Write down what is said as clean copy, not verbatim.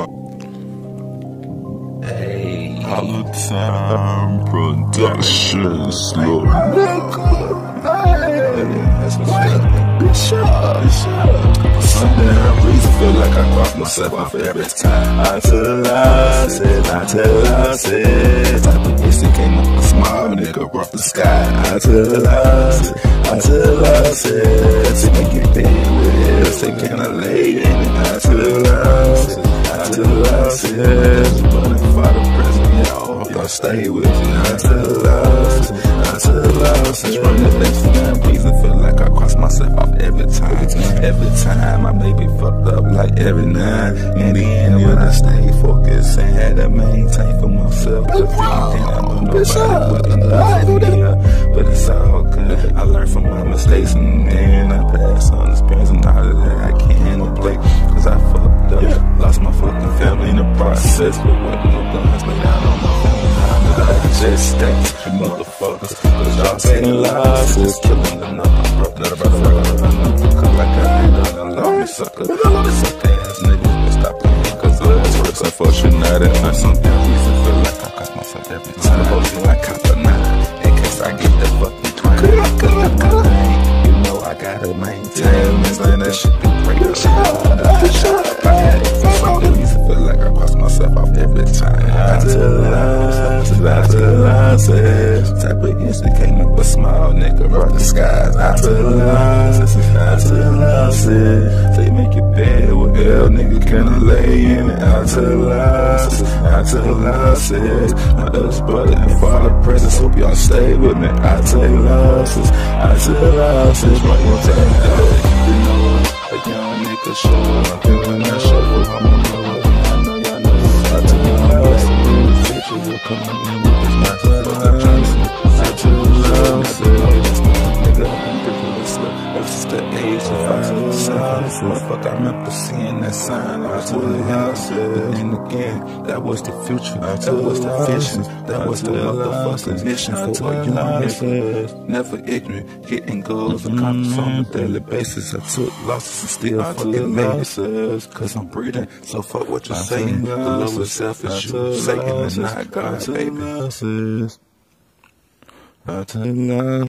Hey, Hollow Time Productions, look. that's what's up. For some damn reason, feel like I cross myself off every time. I tell lost it. Type of bitch that came up a small nigga off the sky. I tell lost it. To make it big with it, say can I lay in it? I tell lost it. But if I the president, y'all hope y'all stay with me. I tell lost it. Run the next damn reason, feel like I cross myself off every time. Every time I may be fucked up like every night. In the end, when I stay focused and had to maintain for myself. Cause anything I know nobody would love. But it's all good. I learned from my mistakes and then I passed on experience and all of that I can't play. Cause I fucked up, lost my fucking family in the process. But what no guns lay down on my family. I just stacks, you motherfuckers. Cause y'all taking losses, killing another brother. Cause like I ain't done a long sucker. Suck ass niggas, stop playing. Cause it's worse unfortunate. And some damn reason feel like I cost myself every time. Hopefully I cop a 9 in case I get that fucking twine. Cause that's my thing, you know I gotta maintain. Man, that shit be great. I had it for some reason feel like I cross myself off every time. I tell lies, type of instant came up a small nigga, brought the skies. I tell lies, they make it bad with L, nigga, can I lay in it? I tell lies, my other brother and father presence, hope y'all stay with me. I tell lies, right in time. You know, a young nigga show up, and when I show up, I'ma know it. I know y'all know. I tell lies, will come in with this motherfucker Johnson. I tell it's the age of 5 motherfucker, I remember seeing that sign. I told the house, but then again, that was the future. That was the vision. That was the motherfucking mission for a young nigga. Never ignorant, hitting goals, accomplished on a daily basis. I took losses and still fucking made it. Cause I'm breathing, so fuck what you're saying. The love of self is you, Satan is not God, baby. I tell lies.